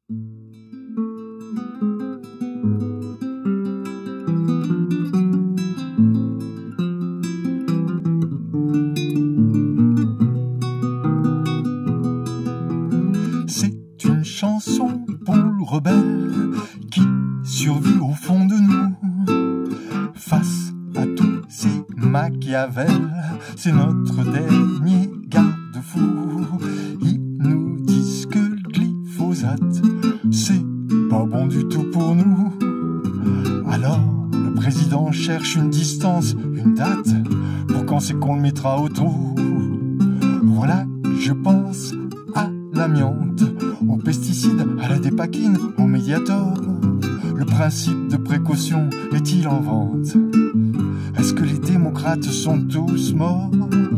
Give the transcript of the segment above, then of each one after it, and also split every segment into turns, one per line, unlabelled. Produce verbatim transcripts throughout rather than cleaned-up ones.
C'est une chanson pour le rebelle qui survit au fond de nous. Face à tous ces Machiavel, c'est notre dernier garde-fou. Ils nous disent que le glyphosate, c'est pas bon du tout pour nous. Alors le président cherche une distance, une date, pour quand c'est qu'on le mettra au trou. Voilà, je pense à l'amiante, aux pesticides, à la dépakine, au Mediator. Le principe de précaution est-il en vente? Est-ce que les démocrates sont tous morts?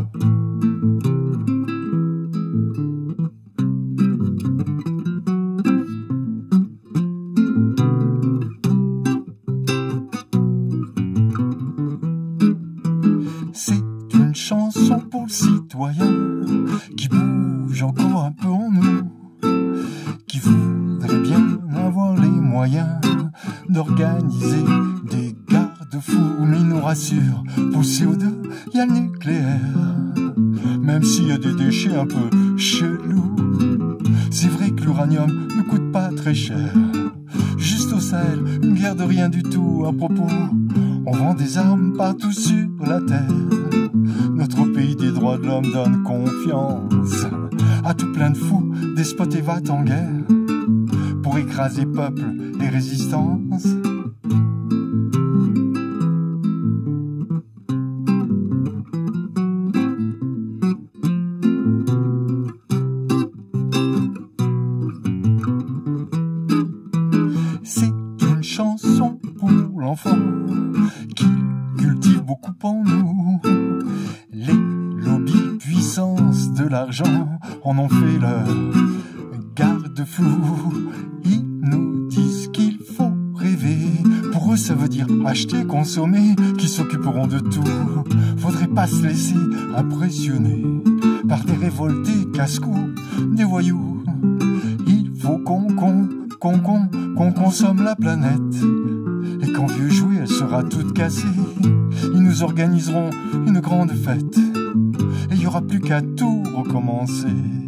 C'est une chanson pour le citoyen qui bouge encore un peu en nous, qui voudrait bien avoir les moyens d'organiser des garde-fous. Mais il nous rassure, pour le C O deux, il y a le nucléaire. Même s'il y a des déchets un peu chelous, c'est vrai que l'uranium ne coûte pas très cher. Juste au Sahel, une guerre de rien du tout. À propos, on vend des armes partout sur la terre. Notre pays des droits de l'homme donne confiance à tout plein de fous, despotes et va en guerre pour écraser peuple et résistance. C'est une chanson pour l'enfant qui cultive beaucoup en nous. Les lobbies puissance de l'argent en ont fait leur garde-fou. Ils nous disent qu'il faut rêver. Pour eux ça veut dire acheter, consommer, qui s'occuperont de tout. Faudrait pas se laisser impressionner par des révoltés casse-cou, des voyous. Il faut qu'on qu'on qu'on qu'on qu'on consomme la planète. Et quand vieux jouet elle sera toute cassée, ils nous organiseront une grande fête. Et il n'y aura plus qu'à tout recommencer.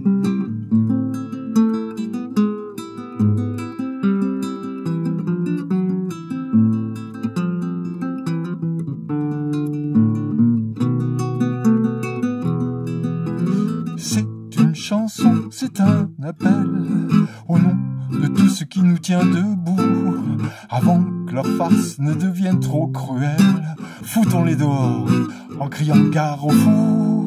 C'est une chanson, c'est un appel au nom de tout ce qui nous tient debout. Avant que leur farce ne devienne trop cruelle, foutons-les dehors en criant gare aux fous.